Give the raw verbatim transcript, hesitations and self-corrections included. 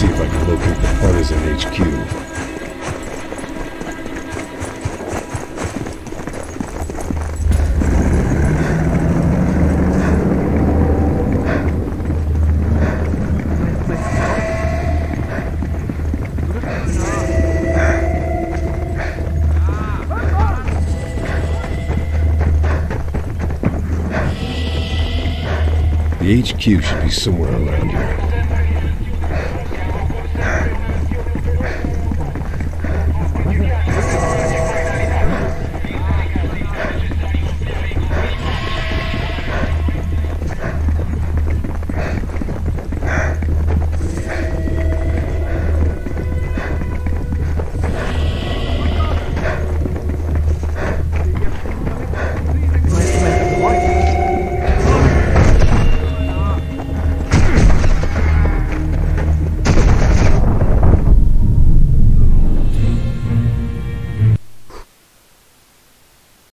see if I can locate the Partisan H Q. The H Q should be somewhere around here.